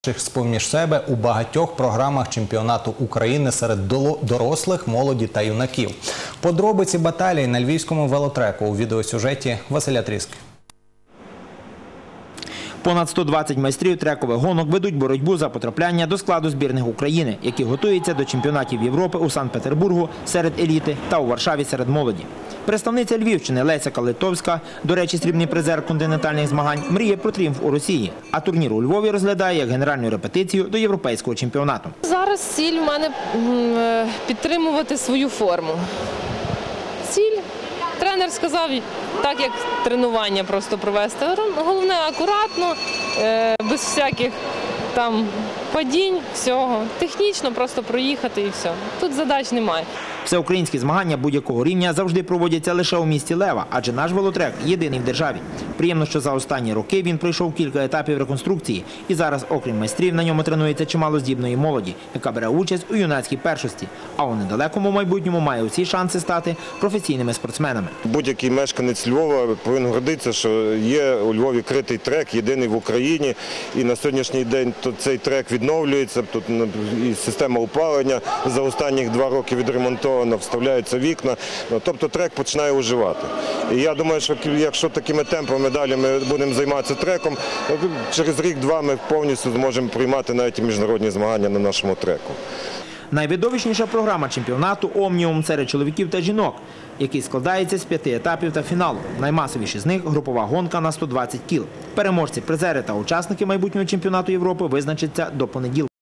з-поміж себе у багатьох програмах чемпіонату України серед дорослих, молоді та юнаків. Подробиці баталії на львівському велотреку у відеосюжеті Василя Тріски. Понад 120 майстрів трекових гонок ведуть боротьбу за потрапляння до складу збірних України, які готуються до чемпіонатів Європи у Санкт-Петербургу серед еліти та у Варшаві серед молоді. Представниця Львівщини Леся Калитовська, до речі, срібний призер континентальних змагань, мріє про тріумф у Росії, а турнір у Львові розглядає як генеральну репетицію до європейського чемпіонату. Зараз ціль в мене підтримувати свою форму. Ціль. Тренер сказав, так як тренування просто провести. Головне акуратно, без всяких там падінь, всього. Технічно просто проїхати і все. Тут задач немає. Всеукраїнські змагання будь-якого рівня завжди проводяться лише у місті Лева, адже наш велотрек єдиний в державі. Приємно, що за останні роки він пройшов кілька етапів реконструкції. І зараз, окрім майстрів, на ньому тренується чимало здібної молоді, яка бере участь у юнацькій першості. А у недалекому майбутньому має усі шанси стати професійними спортсменами. Будь-який мешканець Львова повинен гордитися, що є у Львові критий трек, єдиний в Україні. І на сьогоднішній день цей трек відновлюється. Тут і система опалення за останні 2 роки відремонтована, вставляються вікна. Тобто трек починає оживати. І я думаю, що якщо такими темпами далі ми будемо займатися треком, через рік-два ми повністю зможемо приймати навіть і міжнародні змагання на нашому треку. Найвидовищніша програма чемпіонату «Омніум» серед чоловіків та жінок, який складається з 5 етапів та фіналу. Наймасовіші з них – групова гонка на 120 кіл. Переможці, призери та учасники майбутнього чемпіонату Європи визначаться до понеділка.